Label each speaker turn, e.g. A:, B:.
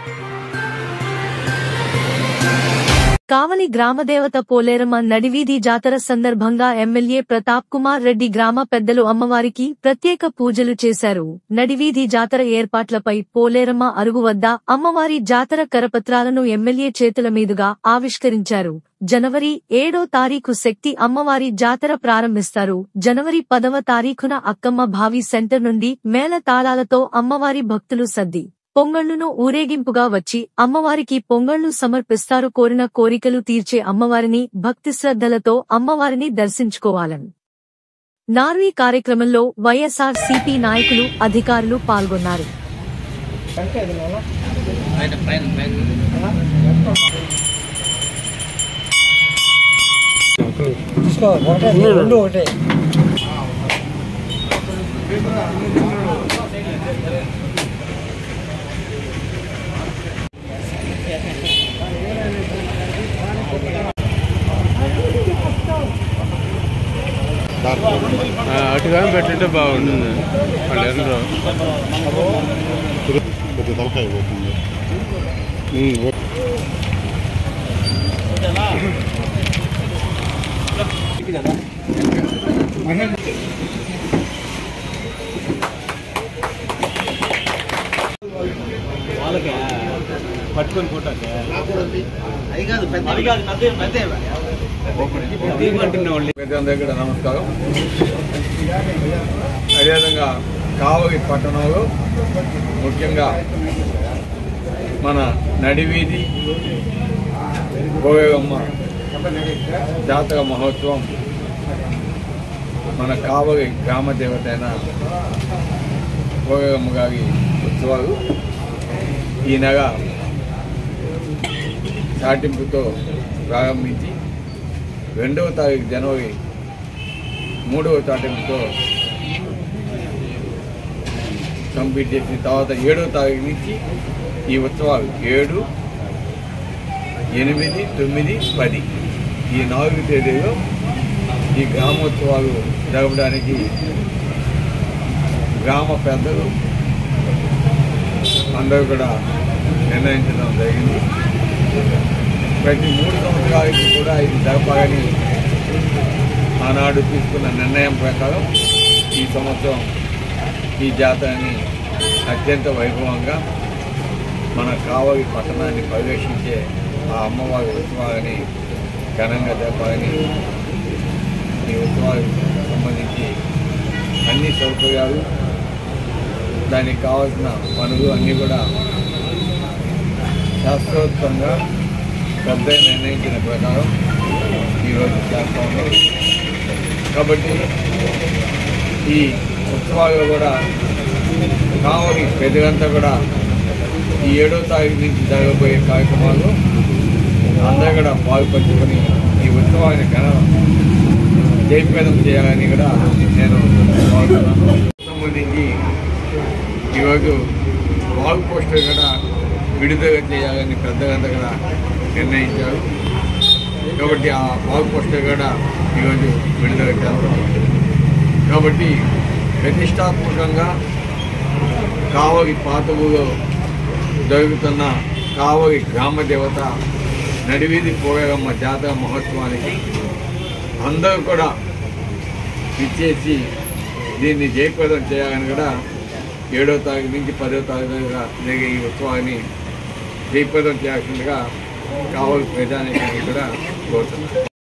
A: కావలి గ్రామదేవత పోలేరమ్మ నడివీధి జాతర సందర్భంగా ఎమ్మెల్యే ప్రతాప్ కుమార్ రెడ్డి గ్రామ పెద్దలు అమ్మవారికి ప్రత్యేక పూజలు చేశారు. నడివీధి జాతర ఏర్పాట్లపై పోలేరమ్మ అరుగు వద్ద అమ్మవారి జాతర కరపత్రాలను ఎమ్మెల్యే చేతుల మీదుగా ఆవిష్కరించారు. జనవరి 7వ తారీఖు శక్తి అమ్మవారి జాతర ప్రారంభిస్తారు. జనవరి 10వ తారీఖున అక్కమ్మ భావి సెంటర్ నుండి మేళ తాళాలతో అమ్మవారి భక్తులు సద్ది పొంగళ్లును ఊరేగింపుగా వచ్చి అమ్మవారికి పొంగళ్లు సమర్పిస్తారు. కోరిన కోరికలు తీర్చే అమ్మవారిని భక్తి శ్రద్ధలతో అమ్మవారిని దర్శించుకోవాలని నారు. ఈ కార్యక్రమంలో వైఎస్ఆర్సీపీ నాయకులు, అధికారులు పాల్గొన్నారు.
B: అటుగా పెట్టింటే బాగుంటుంది. వాళ్ళు తలకాయ పోతుంది.
C: వాళ్ళకి పట్టుకొని పోటాకే
D: దగ్గర నమస్కారం. అదేవిధంగా కావలి పట్టణంలో ముఖ్యంగా మన నడివీధి పోలేరమ్మ జాతర మహోత్సవం మన కావలి గ్రామ దేవత అయిన పోలేరమ్మ గారి ఉత్సవాలు ఈ నెల చాటింపుతో ప్రారంభించి 2వ తారీఖు జనవరి 3వ చాటింపుతో కంప్లీట్ చేసిన తర్వాత 7వ తారీఖు నుంచి ఈ ఉత్సవాలు 7, 8, 9, 10 ఈ 4 తేదీలో ఈ గ్రామోత్సవాలు జరపడానికి గ్రామ పెద్దలు అందరూ కూడా నిర్ణయించడం జరిగింది. ప్రతి 3 సంవత్సరాలకి కూడా ఇది జరపాలని ఆనాడు తీసుకున్న నిర్ణయం ప్రకారం ఈ సంవత్సరం ఈ జాతరని అత్యంత వైభవంగా మన కావలి పట్టణాన్ని పరిరక్షించే ఆ అమ్మవారి ఉత్సవాలని ఘనంగా జరపాలని ఈ ఉత్సవాలకు సంబంధించి అన్ని సౌకర్యాలు, దానికి కావాల్సిన పనులు అన్నీ కూడా శాస్త్రోక్తంగా పెద్ద నిర్ణయించిన ప్రకారం ఈరోజు చేస్తూ ఉన్నాం. కాబట్టి ఈ ఉత్సవాలు కూడా కావలి ప్రజలంతా కూడా ఈ 7వ తారీఖు నుంచి జరగబోయే కార్యక్రమాలు అందరూ కూడా పాల్పంచుకొని ఈ ఉత్సవాన్ని జయప్రదం చేయాలని కూడా నేను కోరుతున్నాను. సంబంధించి ఈరోజు వాల్ పోస్టర్ కూడా విడుదల చేయాలని పెద్దలంతా కూడా నిర్ణయించారు. కాబట్టి ఆ వాల్ పోస్టర్ కూడా ఈరోజు విడుదల చేస్తాం. కాబట్టి ప్రతిష్టాత్మకంగా కావలి పాతూరులో జరుగుతున్న కావలి గ్రామ దేవత నడివీధి పోలేరమ్మ జాతర మహోత్సవానికి అందరూ కూడా ఇచ్చేసి దీన్ని జయప్రదం చేయాలని కూడా 7వ తారీఖు నుంచి 10వ తారీఖు జరిగే ఈ ఉత్సవాన్ని జయప్రదం చేయాల్సిందిగా కావలి ప్రజానికి కూడా కోరుతున్నాను.